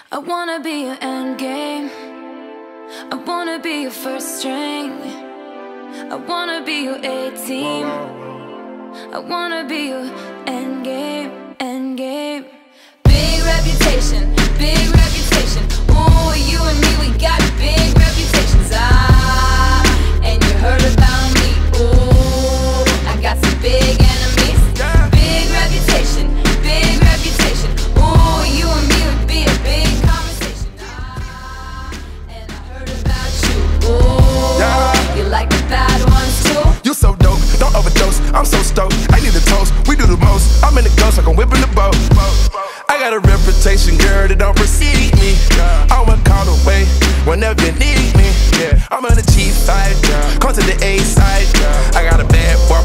I wanna be your end game. I wanna be your first string. I wanna be your A-team. I wanna be your end game, end game. Big reputation, big reputation. Ooh, you and me, we got big reputations. And you heard about me. Ooh, I got some big enemies. Big reputation, big reputation. Ooh, you and me would be a big conversation. And I heard about you. Ooh, you like the bad ones too? You so dope, don't overdose, I'm so stoked. I need a toast, we do the most. I'm in the ghost like I'm whipping the boat. I got a reputation, girl, that don't precede me. I'm a call away whenever you need me. I'm on the G side, come to the A side. I got a bad boy